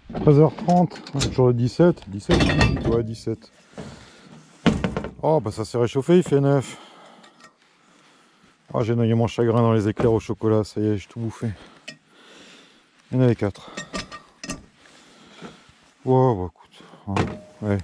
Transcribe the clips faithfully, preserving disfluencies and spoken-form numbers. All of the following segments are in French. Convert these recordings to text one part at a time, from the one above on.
treize heures trente, toujours le dix-sept, dix-sept, dix-huit, ouais, dix-sept. Oh, bah ça s'est réchauffé, il fait neuf. Oh, j'ai noyé mon chagrin dans les éclairs au chocolat, ça y est, j'ai tout bouffé. Il y en avait quatre. Wow, bah écoute, hein, ouais.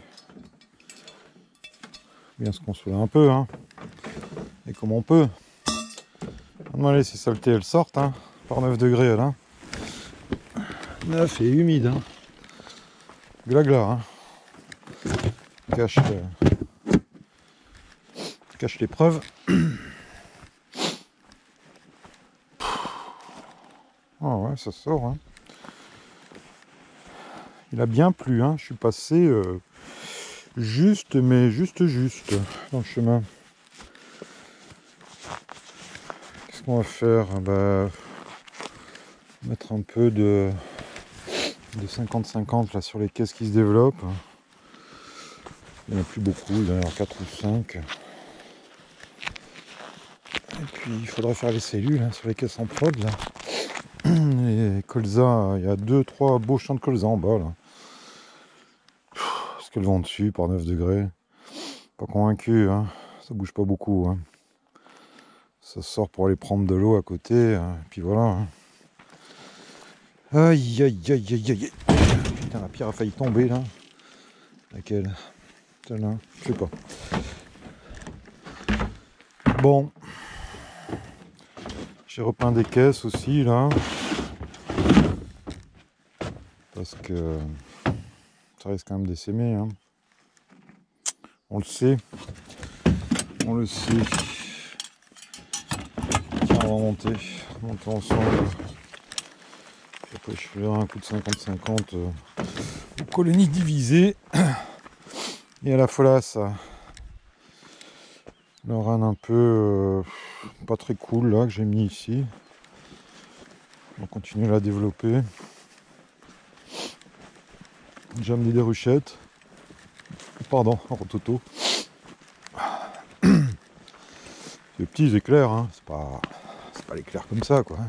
Bien se consoler un peu, hein. Et comme on peut. On va laisser ces saletés, elles sortent, hein. Par neuf degrés, elle, hein. neuf et humide, hein. Gla-gla, hein. Cache, euh, cache l'épreuve. Ah ouais, ça sort, hein. Il a bien plu, hein. Je suis passé euh, juste, mais juste, juste dans le chemin. Qu'est-ce qu'on va faire? Bah, mettre un peu de, de cinquante cinquante là sur les caisses qui se développent. Il n'y en a plus beaucoup, il y en a quatre ou cinq. Et puis il faudrait faire les cellules hein, sur les caisses en prod là. Et colza, il y a deux trois beaux champs de colza en bas là. Parce qu'elles vont dessus par neuf degrés. Pas convaincu, hein. Ça bouge pas beaucoup. Hein. Ça sort pour aller prendre de l'eau à côté. Hein. Et puis voilà. Hein. Aïe aïe aïe aïe aïe. Putain, la pierre a failli tomber là. Laquelle? Celle-là? Je sais pas. Bon. J'ai repeint des caisses aussi là. Parce que ça risque quand même d'essaimer. Hein. On le sait. On le sait. Tiens, on va monter. Monter ensemble. Puis après, je ferai un coup de cinquante cinquante. Euh, colonie divisée. Et à la folasse. Le run un peu euh, pas très cool là que j'ai mis ici. On va continuer à la développer. J'ai amené des ruchettes. Pardon, rototo. C'est petits éclairs, hein. C'est pas, c'est pas l'éclair comme ça quoi.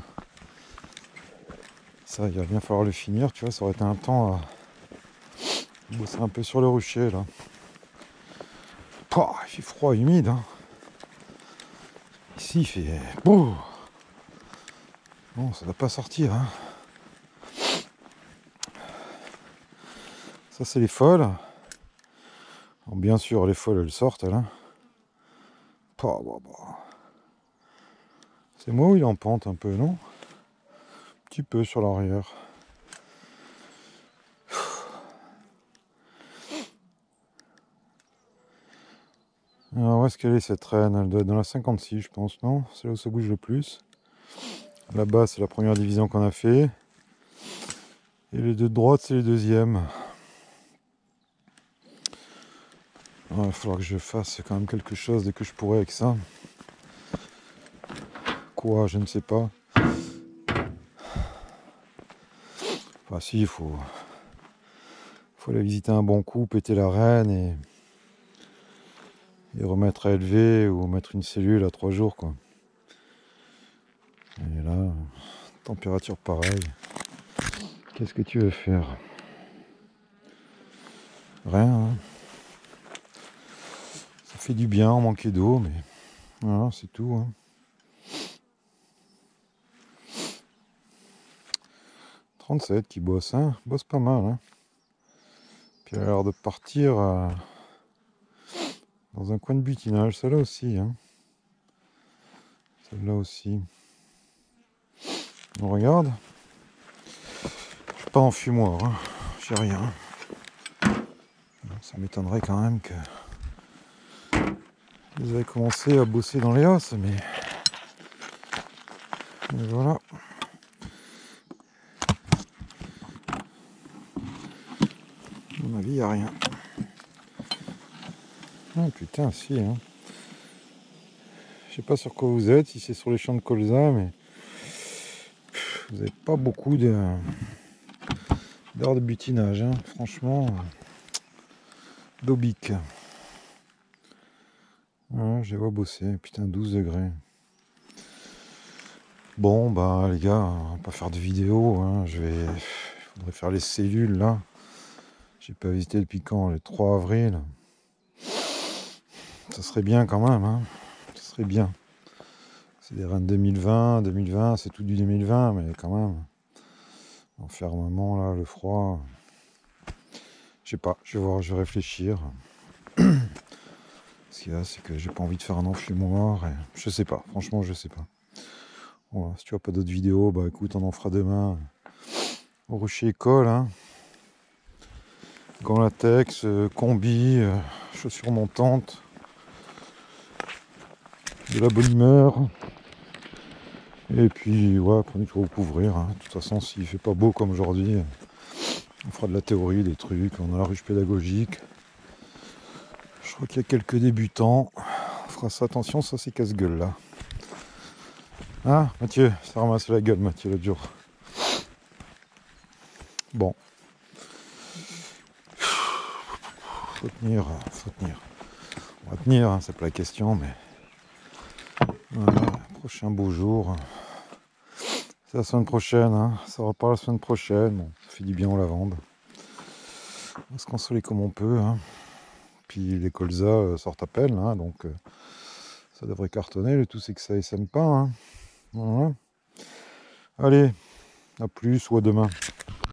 Ça, il va bien falloir le finir, tu vois, ça aurait été un temps à bosser un peu sur le rucher là. Pouah, il fait froid, humide. Hein. Ici il fait. Bouh. Bon, ça ne doit pas sortir. Hein. Ça c'est les folles. Alors, bien sûr, les folles elles sortent là. Pouah, bah, bah. C'est moi où il est en pente un peu, non? Un petit peu sur l'arrière. Alors où est-ce qu'elle est cette reine? Elle doit être dans la cinquante-six je pense, non? C'est là où ça bouge le plus. Là-bas c'est la première division qu'on a fait. Et les deux de droite c'est les deuxièmes. Il va falloir que je fasse quand même quelque chose dès que je pourrai avec ça. Quoi, je ne sais pas. Enfin si, il faut... faut la visiter un bon coup, péter la reine et... et remettre à élever ou mettre une cellule à trois jours quoi. Et là, température pareille. Qu'est-ce que tu veux faire? Rien. Hein. Ça fait du bien, on manquait d'eau, mais voilà, c'est tout. Hein. trente-sept qui bosse, hein, bosse pas mal. Hein. Puis elle a l'air de partir euh, dans un coin de butinage, celle-là aussi. Hein. Celle-là aussi. On regarde. Je suis pas en fumoir, hein. J'ai rien. Ça m'étonnerait quand même que vous avez commencé à bosser dans les os, mais, mais voilà. À mon avis, il n'y a rien. Ah putain, si. Hein. Je sais pas sur quoi vous êtes, si c'est sur les champs de colza, mais vous n'avez pas beaucoup de d'heures de butinage. Hein. Franchement, d'obic. Ouais, je les vois bosser. Putain, douze degrés. Bon, bah les gars, on va pas faire de vidéo. Hein. Je vais... Je voudrais faire les cellules là. J'ai pas visité depuis quand? Le trois avril. Ça serait bien quand même, hein. Ça serait bien. C'est des rennes deux mille vingt, deux mille vingt, c'est tout du deux mille vingt, mais quand même. L'enfermement là, le froid. Je sais pas, je vais voir, je vais réfléchir. Ce qu'il y a, c'est que j'ai pas envie de faire un enfumoir. Et je sais pas, franchement, je sais pas. Voilà, si tu vois pas d'autres vidéos, bah écoute, on en fera demain. Au Rocher École, hein. Gants latex, euh, combi, euh, chaussures montantes, de la bonne humeur. Et puis, ouais, prenez tout recouvrir. Hein. De toute façon, s'il fait pas beau comme aujourd'hui, on fera de la théorie, des trucs, on a la ruche pédagogique. Je crois qu'il y a quelques débutants. On fera ça, attention, ça c'est casse-gueule là. Hein, Mathieu, ça ramasse la gueule, Mathieu, l'autre jour. Bon. Faut tenir, faut tenir. On va tenir, hein, c'est pas la question, mais. Voilà, prochain beau jour. C'est la semaine prochaine, hein. Ça repart la semaine prochaine. Bon, ça fait du bien aux lavandes. On va se consoler comme on peut, hein. Puis les colzas euh, sortent à peine, hein, donc euh, ça devrait cartonner. Le tout c'est que ça essaime pas, hein. Voilà. Allez, à plus ou à demain.